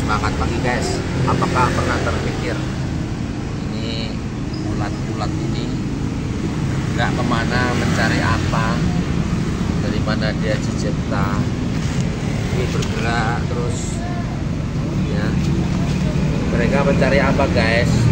semangat pagi guys. Apakah pernah terpikir ini ulat-ulat ini nggak kemana mencari apa, dari mana dia dicipta, ini bergerak terus ya. Mereka mencari apa guys?